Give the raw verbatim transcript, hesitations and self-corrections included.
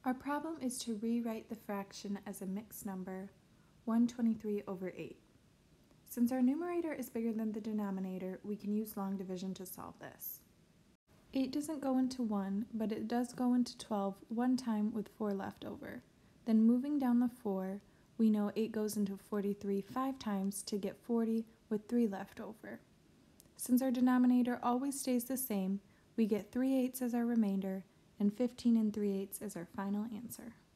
Our problem is to rewrite the fraction as a mixed number, one hundred twenty-three over eight. Since our numerator is bigger than the denominator, we can use long division to solve this. eight doesn't go into one, but it does go into twelve one time with four left over. Then moving down the four, we know eight goes into forty-three five times to get forty with three left over. Since our denominator always stays the same, we get three eighths as our remainder and fifteen and three eighths as our final answer.